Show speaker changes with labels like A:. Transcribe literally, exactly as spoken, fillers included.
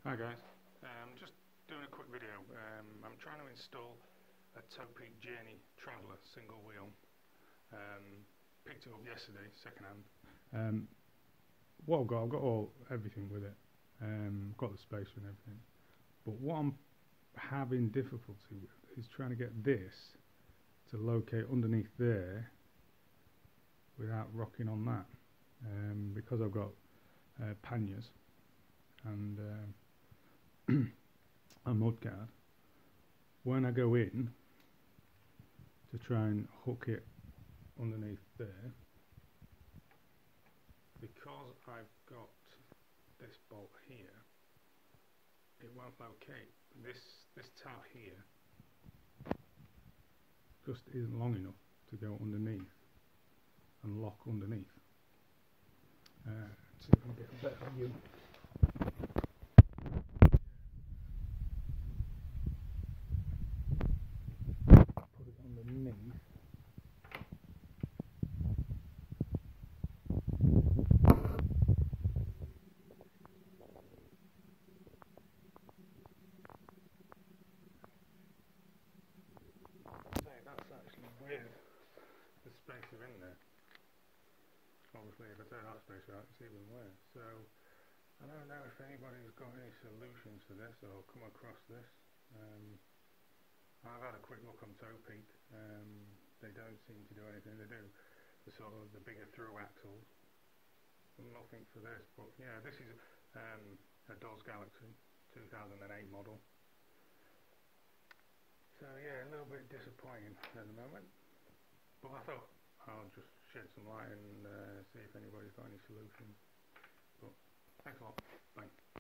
A: Hi guys, um, just doing a quick video. Um, I'm trying to install a topeak Journey Traveller single wheel. Um, picked it up yesterday, second hand. Um, what I've got, I've got all everything with it. Um, got the spacer and everything. But what I'm having difficulty with is trying to get this to locate underneath there without rocking on that. Um, because I've got uh, panniers and uh, a mudguard. When I go in to try and hook it underneath there, because I've got this bolt here, it won't locate. This this tab here just isn't long enough to go underneath and lock underneath. Uh, see if I can get a better view. Put it underneath. Say that's actually with the spacer in there. Obviously, if I take that spacer out, it's even worse. So I don't know if anybody's got any solutions to this or come across this. Um, I've had a quick look on topeak. Um, they don't seem to do anything. They do the sort of the bigger through axles. Nothing for this, but yeah, this is um, a Dawes Galaxy two thousand eight model. So yeah, a little bit disappointing at the moment. But I thought I'll just shed some light and uh, see if anybody's got any solutions. But thanks a lot. Bye.